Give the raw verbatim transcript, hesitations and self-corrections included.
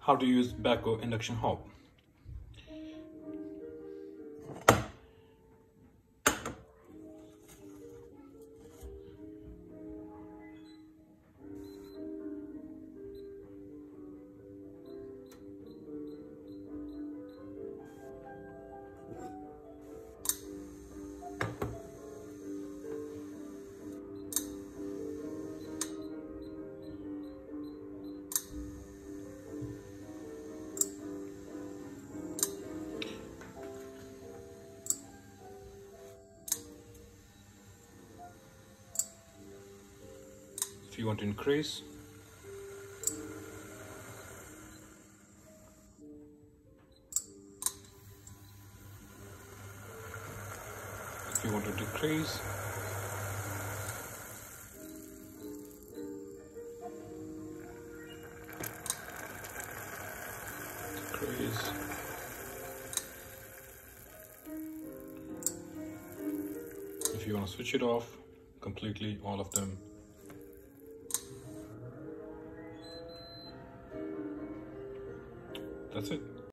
how to use Beko Induction Hob. If you want to increase, if you want to decrease, decrease, if you want to switch it off completely, all of them. That's it.